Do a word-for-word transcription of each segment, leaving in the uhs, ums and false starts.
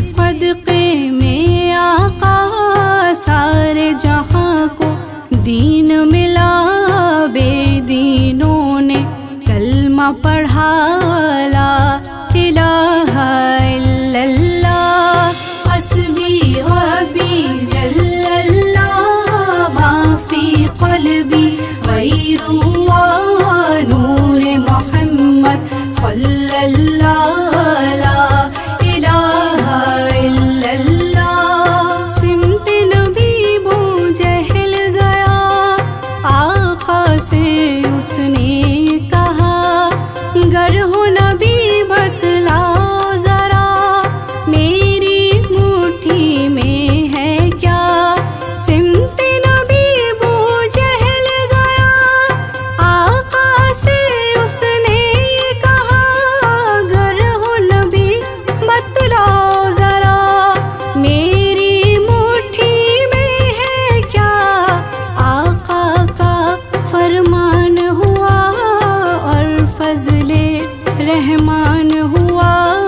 صدقے میں آقا سارے جہاں کو دین ملا، بے دینوں نے کلمہ پڑھا لا الہ الا اللہ، حسبی ربی جل اللہ، ما فی قلبی غیر اللہ، نور محمد صلی اللہ لا الہ الا اللہ، سمت نبی بو جہل گیا، آقا سے اس نے کہا گر ہو نبی بتلا ذرا میری مٹھی میں ہے کیا، سمت نبی بو جہل گیا، آقا سے اس نے کہا گر ہو نبی بتلا ذرا میری مٹھی میں ہے کیا، آقا کا فرمان ہوا اور فضل رحمان ہوا،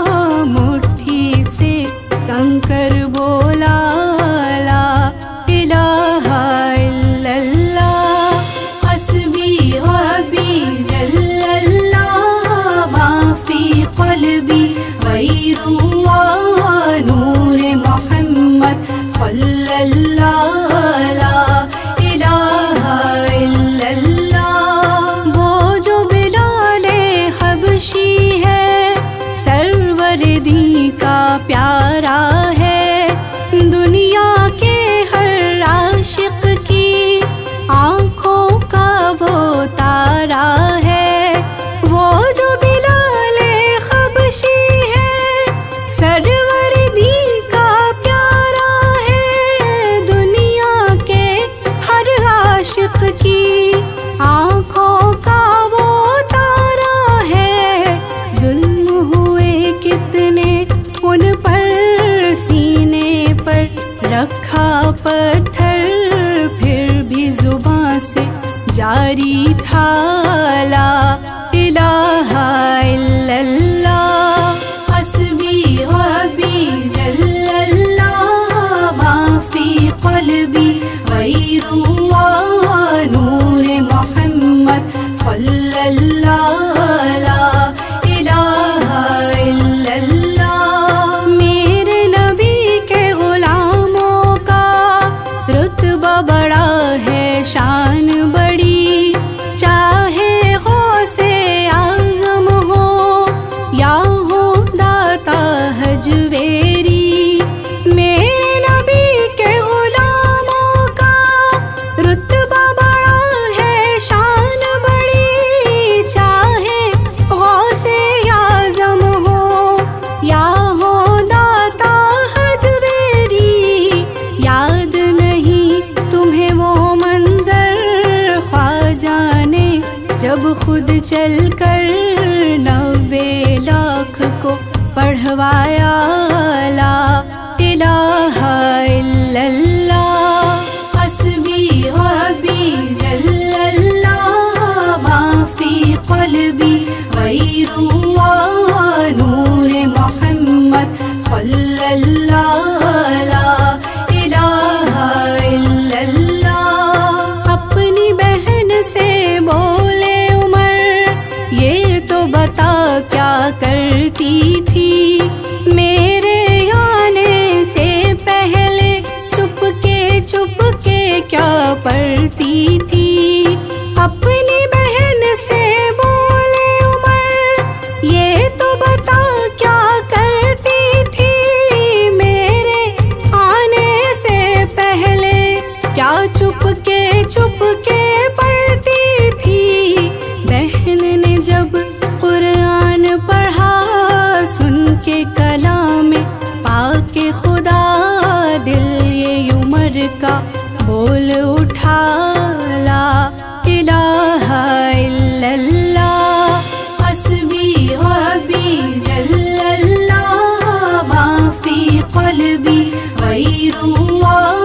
مٹھی سے کنکر بولا لا الہ الا اللہ، حسبی ربی جل اللہ، ما فی قلبی غیر اللہ، نور محمد صلی اللہ لا الہ الا اللہ، وہ جو بلال حبشی ہے سرور دی کا پیارا ہے، دنیا کے ہر عاشق کی آنکھوں کا وہ تارا ہے، وہ جو بلال حبشی ہے سرور دی کا پیارا ہے، دنیا کے ہر عاشق کی آنکھوں کا وہ تارا ہے، ظلم ہوئے کتنے ان پر سینے پر رکھا پتھر، پھر بھی زباں سے جاری تھا لا الہ الا اللہ، حسبی ربی جل اللہ، ما فی قلبی غیر اللہ، نور محمد صلی اللہ لا الہ الا اللہ، میرے نبی کے غلاموں کا رتبہ بڑا ہے، شان بڑی، چاہے غوث اعظم ہو یا ہو داتا حجویری، میرے نبی کے غلاموں کا رتبہ بڑا ہے، شان بڑی، چاہے غوث اعظم ہو یا ہو داتا حجویری، یاد نہیں تمہیں وہ منظر خواجہ نے جب خود چل کر نوے لاکھ کو پڑھوایا لا الہ الا اللہ، حسبی ربی جل اللہ، ما فی قلبی غیر اللہ، نور محمد صلی اللہ لا الہ الا اللہ، اپنی بہن سے بولے عمر یہ تو بتا کیا کرتی تھی، میرے آنے سے پہلے چپ کے چپ کے کیا پڑھتی تھی، اپنی بہن سے بولے عمر یہ تو بتا کیا کرتی تھی، میرے آنے سے پہلے کیا چپ کے چپ کے پڑھتی تھی، بہن نے جب قرآن پڑھا سن کے کلام پاک خدا، دل یہ عمر کا بول اٹھا لا الہ الا اللہ، حسبی ربی جل اللہ، ما فی قلبی غیر اللہ،